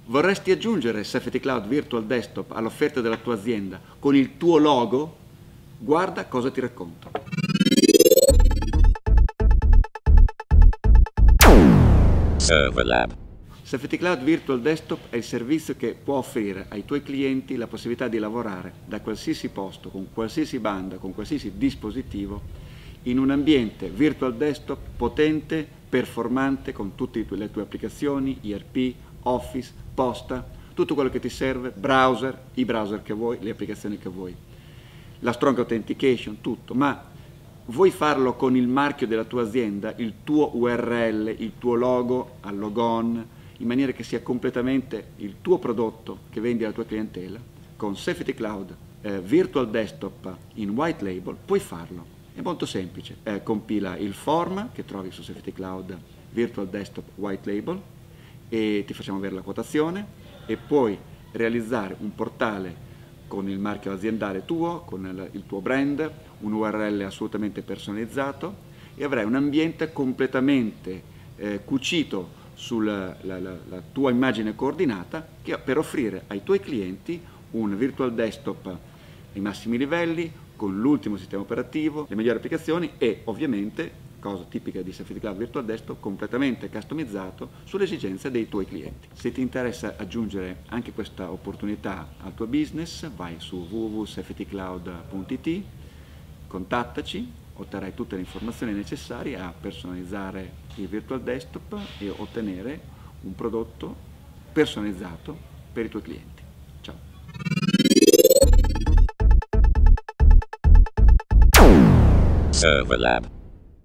Vorresti aggiungere Safety Cloud Virtual Desktop all'offerta della tua azienda con il tuo logo? Guarda cosa ti racconto. Serverlab. Safety Cloud Virtual Desktop è il servizio che può offrire ai tuoi clienti la possibilità di lavorare da qualsiasi posto, con qualsiasi banda, con qualsiasi dispositivo, in un ambiente virtual desktop potente, performante, con tutte le tue applicazioni, ERP, Office, posta, tutto quello che ti serve, browser, i browser che vuoi, le applicazioni che vuoi, la strong authentication, tutto, ma vuoi farlo con il marchio della tua azienda, il tuo URL, il tuo logo al logon, in maniera che sia completamente il tuo prodotto che vendi alla tua clientela, con Safety Cloud Virtual Desktop in white label puoi farlo. È molto semplice, compila il form che trovi su Safety Cloud Virtual Desktop White Label e ti facciamo avere la quotazione e puoi realizzare un portale con il marchio aziendale tuo, con il tuo brand, un URL assolutamente personalizzato e avrai un ambiente completamente cucito sulla la tua immagine coordinata per offrire ai tuoi clienti un virtual desktop ai massimi livelli, con l'ultimo sistema operativo, le migliori applicazioni e ovviamente, cosa tipica di Safety Cloud Virtual Desktop, completamente customizzato sulle esigenze dei tuoi clienti. Se ti interessa aggiungere anche questa opportunità al tuo business, vai su www.safetycloud.it, contattaci, otterrai tutte le informazioni necessarie a personalizzare il Virtual Desktop e ottenere un prodotto personalizzato per i tuoi clienti. Ciao! Serverlab.